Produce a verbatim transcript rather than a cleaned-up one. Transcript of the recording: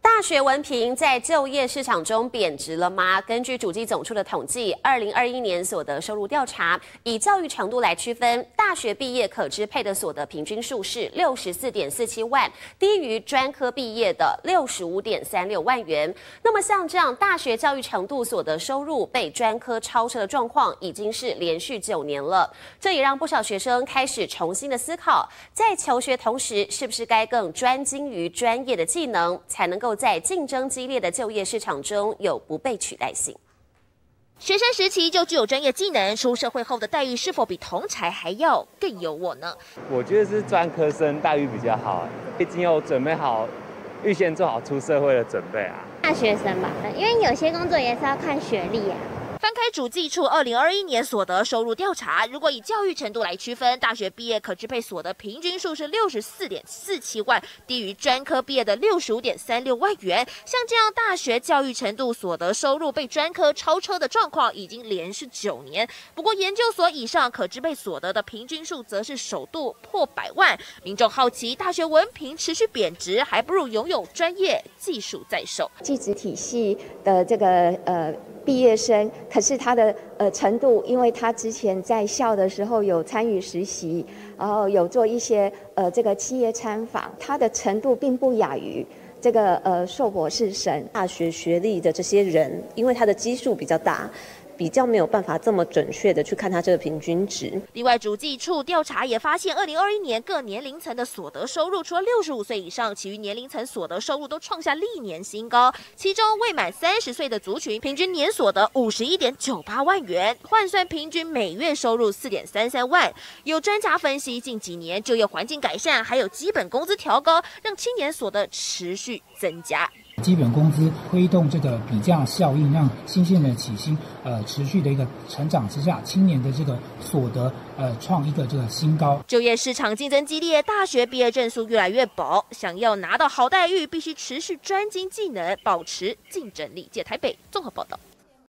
大学文凭在就业市场中贬值了吗？根据主计总处的统计，二零二一年所得收入调查，以教育程度来区分，大学毕业可支配的所得平均数是六十四点四七万，低于专科毕业的六十五点三六万元。那么像这样大学教育程度所得收入被专科超车的状况，已经是连续九年了。这也让不少学生开始重新的思考，在求学同时，是不是该更专精于专业的技能，才能够在竞争激烈的就业市场中有不被取代性。 学生时期就具有专业技能，出社会后的待遇是否比同侪还要更优渥呢？ 我觉得是专科生待遇比较好，已经有准备好，预先做好出社会的准备啊。 大学生吧，因为有些工作也是要看学历啊。 翻开主计处二零二一年所得收入调查，如果以教育程度来区分，大学毕业可支配所得平均数是六十四点四七万，低于专科毕业的六十五点三六万元。像这样大学教育程度所得收入被专科超车的状况，已经连续九年。不过研究所以上可支配所得的平均数则是首度破百万。民众好奇，大学文凭持续贬值，还不如拥有专业技术在手。 技职体系的这个呃。毕业生，可是他的呃程度，因为他之前在校的时候有参与实习，然后有做一些呃这个企业参访，他的程度并不亚于这个呃硕博士生。 大学学历的这些人，因为他的基数比较大，比较没有办法这么准确的去看他这个平均值。 另外，主计处调查也发现，二零二一年各年龄层的所得收入，除了六十五岁以上，其余年龄层所得收入都创下历年新高。其中，未满三十岁的族群平均年所得五十一点九八万元，换算平均每月收入四点三三万。有专家分析，近几年就业环境改善，还有基本工资调高，让青年所得持续增加。 基本工资推动这个比价效应，让新鲜人起薪，呃，持续的一个成长之下，青年的这个所得，呃，创一个这个新高。 就业市场竞争激烈，大学毕业证书越来越薄，想要拿到好待遇，必须持续专精技能，保持竞争力。借台北综合报道。